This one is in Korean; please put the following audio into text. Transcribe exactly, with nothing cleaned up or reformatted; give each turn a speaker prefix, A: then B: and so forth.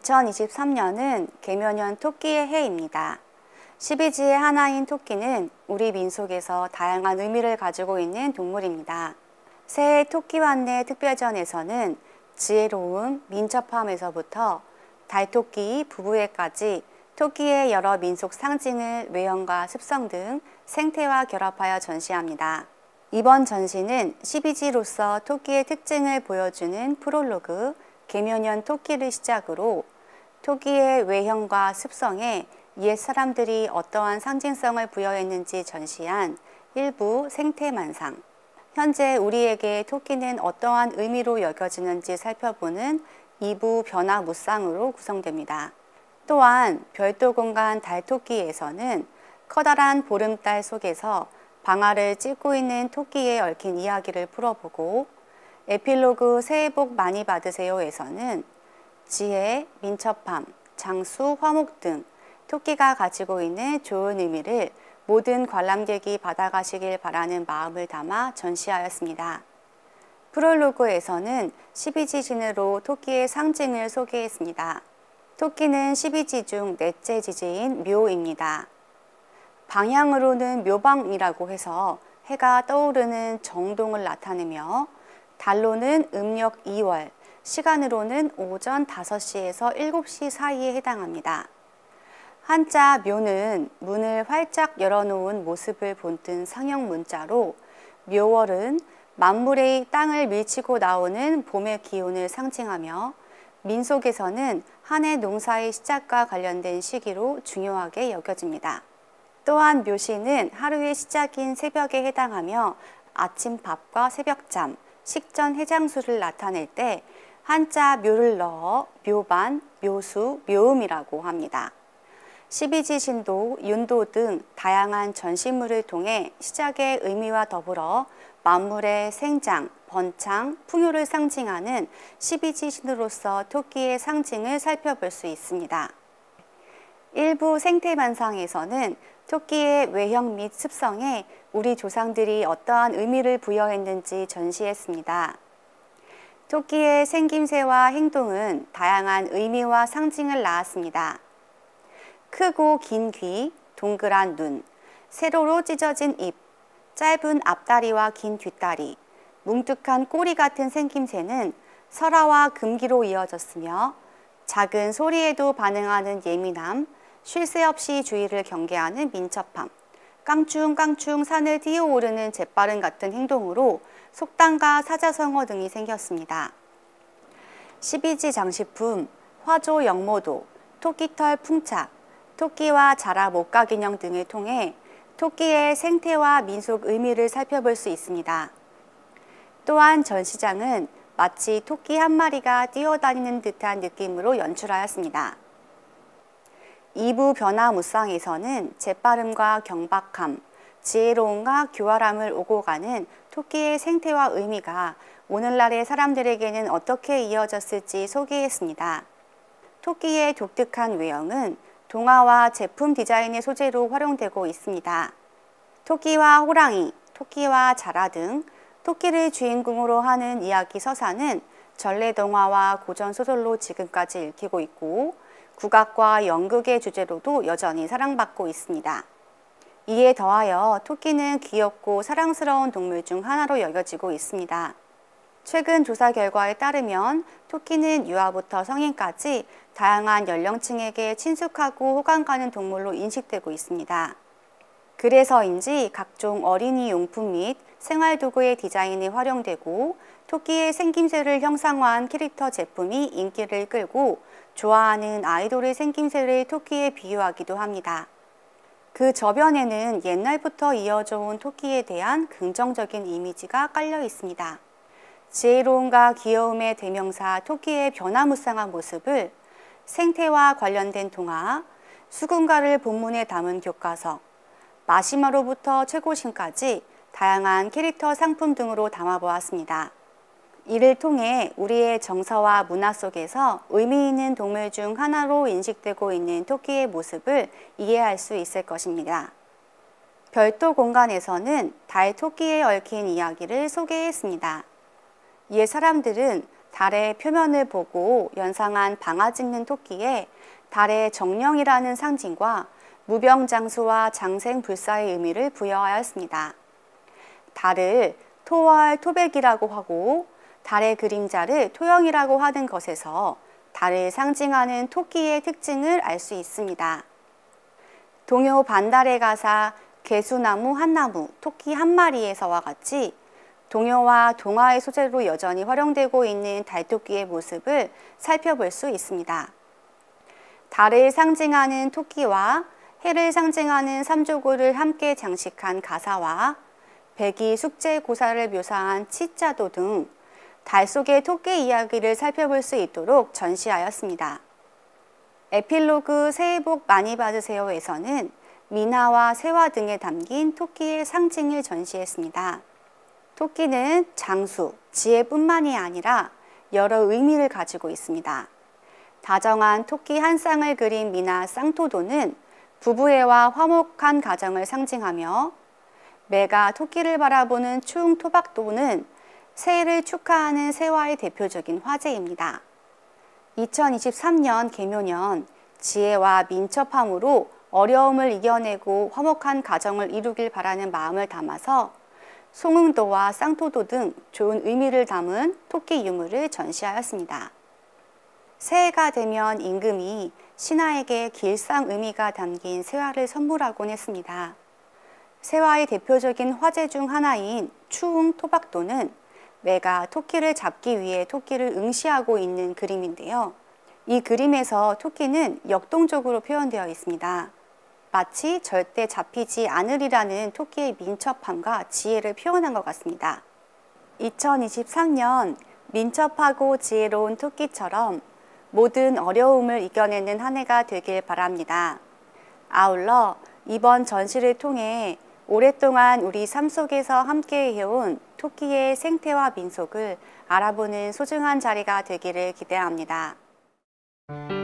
A: 이천이십삼 년은 개묘년 토끼의 해입니다. 십이지의 하나인 토끼는 우리 민속에서 다양한 의미를 가지고 있는 동물입니다. 새해 토끼환내 특별전에서는 지혜로움, 민첩함에서부터 달토끼, 부부해까지 토끼의 여러 민속 상징을 외형과 습성 등 생태와 결합하여 전시합니다. 이번 전시는 십이지로서 토끼의 특징을 보여주는 프롤로그, 개묘년 토끼를 시작으로 토끼의 외형과 습성에 옛 사람들이 어떠한 상징성을 부여했는지 전시한 일부 생태만상, 현재 우리에게 토끼는 어떠한 의미로 여겨지는지 살펴보는 이부 변화무쌍으로 구성됩니다. 또한 별도 공간 달토끼에서는 커다란 보름달 속에서 방아를 찢고 있는 토끼에 얽힌 이야기를 풀어보고, 에필로그 새해 복 많이 받으세요에서는 지혜, 민첩함, 장수, 화목 등 토끼가 가지고 있는 좋은 의미를 모든 관람객이 받아가시길 바라는 마음을 담아 전시하였습니다. 프롤로그에서는 십이지 진으로 토끼의 상징을 소개했습니다. 토끼는 십이지 중 넷째 지지인 묘입니다. 방향으로는 묘방이라고 해서 해가 떠오르는 정동을 나타내며, 달로는 음력 이월, 시간으로는 오전 다섯 시에서 일곱 시 사이에 해당합니다. 한자 묘는 문을 활짝 열어놓은 모습을 본뜬 상형 문자로, 묘월은 만물의 땅을 밀치고 나오는 봄의 기운을 상징하며, 민속에서는 한 해 농사의 시작과 관련된 시기로 중요하게 여겨집니다. 또한 묘시는 하루의 시작인 새벽에 해당하며 아침밥과 새벽잠, 식전 해장수를 나타낼 때 한자 묘를 넣어 묘반, 묘수, 묘음이라고 합니다. 십이지 신도, 윤도 등 다양한 전시물을 통해 시작의 의미와 더불어 만물의 생장, 번창, 풍요를 상징하는 십이지 신으로서 토끼의 상징을 살펴볼 수 있습니다. 일부 생태만상에서는 토끼의 외형 및 습성에 우리 조상들이 어떠한 의미를 부여했는지 전시했습니다. 토끼의 생김새와 행동은 다양한 의미와 상징을 낳았습니다. 크고 긴 귀, 동그란 눈, 세로로 찢어진 입, 짧은 앞다리와 긴 뒷다리, 뭉툭한 꼬리 같은 생김새는 설화와 금기로 이어졌으며, 작은 소리에도 반응하는 예민함, 쉴 새 없이 주위를 경계하는 민첩함, 깡충깡충 산을 뛰어오르는 재빠른 같은 행동으로 속담과 사자성어 등이 생겼습니다. 십이지 장식품, 화조 영모도, 토끼털 풍착, 토끼와 자라 목각 인형 등을 통해 토끼의 생태와 민속 의미를 살펴볼 수 있습니다. 또한 전시장은 마치 토끼 한 마리가 뛰어다니는 듯한 느낌으로 연출하였습니다. 이부 변화무쌍에서는 재빠름과 경박함, 지혜로움과 교활함을 오고 가는 토끼의 생태와 의미가 오늘날의 사람들에게는 어떻게 이어졌을지 소개했습니다. 토끼의 독특한 외형은 동화와 제품 디자인의 소재로 활용되고 있습니다. 토끼와 호랑이, 토끼와 자라 등 토끼를 주인공으로 하는 이야기 서사는 전래동화와 고전소설로 지금까지 읽히고 있고, 국악과 연극의 주제로도 여전히 사랑받고 있습니다. 이에 더하여 토끼는 귀엽고 사랑스러운 동물 중 하나로 여겨지고 있습니다. 최근 조사 결과에 따르면 토끼는 유아부터 성인까지 다양한 연령층에게 친숙하고 호감 가는 동물로 인식되고 있습니다. 그래서인지 각종 어린이 용품 및 생활도구의 디자인에 활용되고, 토끼의 생김새를 형상화한 캐릭터 제품이 인기를 끌고 좋아하는 아이돌의 생김새를 토끼에 비유하기도 합니다. 그 저변에는 옛날부터 이어져 온 토끼에 대한 긍정적인 이미지가 깔려 있습니다. 지혜로움과 귀여움의 대명사 토끼의 변화무쌍한 모습을 생태와 관련된 동화, 수군가를 본문에 담은 교과서, 마시마로부터 최고신까지 다양한 캐릭터 상품 등으로 담아보았습니다. 이를 통해 우리의 정서와 문화 속에서 의미 있는 동물 중 하나로 인식되고 있는 토끼의 모습을 이해할 수 있을 것입니다. 별도 공간에서는 달 토끼에 얽힌 이야기를 소개했습니다. 옛 사람들은 달의 표면을 보고 연상한 방아 찍는 토끼에 달의 정령이라는 상징과 무병장수와 장생불사의 의미를 부여하였습니다. 달을 토월 토백이라고 하고 달의 그림자를 토영이라고 하는 것에서 달을 상징하는 토끼의 특징을 알 수 있습니다. 동요 반달의 가사 개수나무 한 나무 토끼 한 마리에서와 같이 동요와 동화의 소재로 여전히 활용되고 있는 달토끼의 모습을 살펴볼 수 있습니다. 달을 상징하는 토끼와 해를 상징하는 삼조고를 함께 장식한 가사와 백이 숙제고사를 묘사한 치자도 등 달 속의 토끼 이야기를 살펴볼 수 있도록 전시하였습니다. 에필로그 새해 복 많이 받으세요에서는 미나와 새와 등에 담긴 토끼의 상징을 전시했습니다. 토끼는 장수, 지혜뿐만이 아니라 여러 의미를 가지고 있습니다. 다정한 토끼 한 쌍을 그린 미나 쌍토도는 부부애와 화목한 가정을 상징하며 매가 토끼를 바라보는 추웅 토박도는 새해를 축하하는 새와의 대표적인 화제입니다. 이천이십삼 년 개묘년 지혜와 민첩함으로 어려움을 이겨내고 화목한 가정을 이루길 바라는 마음을 담아서 송응도와 쌍토도 등 좋은 의미를 담은 토끼 유물을 전시하였습니다. 새해가 되면 임금이 신하에게 길상 의미가 담긴 새화를 선물하곤 했습니다. 새화의 대표적인 화제 중 하나인 추웅 토박도는 매가 토끼를 잡기 위해 토끼를 응시하고 있는 그림인데요. 이 그림에서 토끼는 역동적으로 표현되어 있습니다. 마치 절대 잡히지 않으리라는 토끼의 민첩함과 지혜를 표현한 것 같습니다. 이천이십삼 년 민첩하고 지혜로운 토끼처럼 모든 어려움을 이겨내는 한 해가 되길 바랍니다. 아울러 이번 전시를 통해 오랫동안 우리 삶 속에서 함께 해온 토끼의 생태와 민속을 알아보는 소중한 자리가 되기를 기대합니다.